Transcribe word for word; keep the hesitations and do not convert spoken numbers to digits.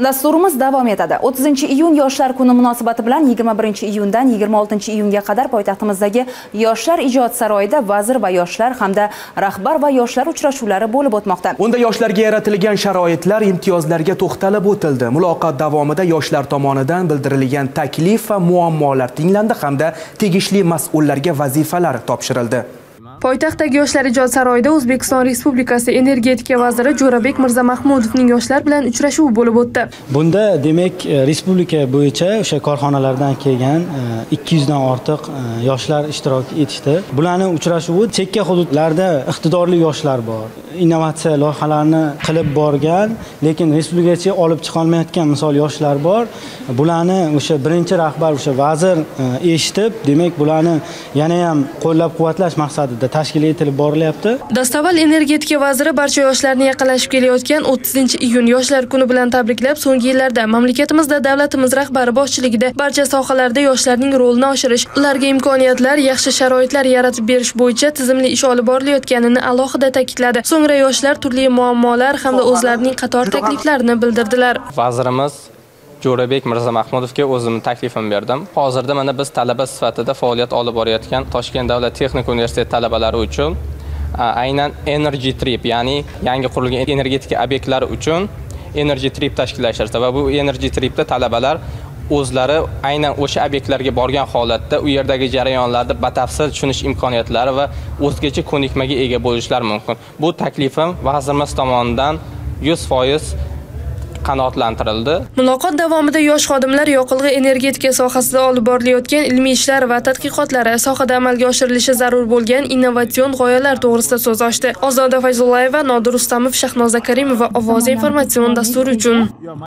Dasturimiz davom etadi. o'ttizinchi iyun Yoshlar kuni munosabati bilan yigirma birinchi iyundan yigirma oltinchi iyunga qadar poytaxtimizdagi Yoshlar ijod saroyida vazir va yoshlar hamda rahbar va yoshlar uchrashuvlari bo'lib o'tmoqda. Unda yoshlarga yaratilgan sharoitlar, imtiyozlarga to'xtalib o'tildi. Muloqot davomida yoshlar tomonidan bildirilgan taklif va muammolar tinglandi hamda tegishli mas'ullarga vazifalar topshirildi. Poytaxtdagi Yoshlar ijod saroyida O'zbekiston Respublikasi energetika vaziri Jo'rabek Mirzamahmudovning yoshlar bilan uchrashuvi bo'lib o'tdi. Bunda demak respublika bo'yicha o'sha korxonalardan kelgan ikki yuz dan ortiq yoshlar ishtirok etishdi. Bularning uchrashuvi chekka hududlarda iqtidorli yoshlar bor. Innovatsiya loyihalarini qilib borgan, lekin respublikaga olib chiqa olmayotgan misol yoshlar bor. Bularni o'sha birinchi rahbar o'sha vazir eshitib, demak bularni yana ham qo'llab-quvvatlash maqsadida tashkil etilib borilyapti. Dastavval energetika vaziri barcha yoshlarni yaqinlashib kelayotgan o'ttizinchi iyun yoshlar kuni bilan tabriklab, so'nggi yillarda mamlakatimizda davlatimiz rahbari boshchiligida barcha sohalarda yoshlarning rolini oshirish, ularga imkoniyatlar, yaxshi sharoitlar yaratib berish bo'yicha tizimli ish olib borilayotganini alohida ta'kidladi. So'ngra yoshlar turli muammolar hamda o'zlarining qator takliflarini bildirdilar. Vazirimiz Jo'rabek Mirzamahmudovga o'zimning taklifimni berdim. Hozirda mana biz talaba sifatida faoliyat olib borayotgan Toshkent davlat texnika universiteti talabalari uchun aynan Energy Trip, ya'ni yangi qurilgan energetika obyektlari uchun Energy Trip tashkillashtirdi va bu Energy Tripda talabalar o'zlari aynan o'sha obyektlarga borgan holatda u yerdagi jarayonlarni batafsil tushunish imkoniyatlari va o'zgacha ko'nikmaga ega bo'lishlari mumkin. Bu taklifim vazirimiz tomonidan yuz foiz qanoatlantirildi. Muloqot davomida yosh xodimlar yoqilg'i energetika sohasida olib borilayotgan ilmiy ishlar va tadqiqotlari, sohada amalga oshirilishi zarur bo'lgan innovatsion g'oyalar to'g'risida so'z ochdi. Ozoda Fayzullayeva, Nodir Rustamov, Shahnoza Karimova, Ovoz informatsion dasturi uchun.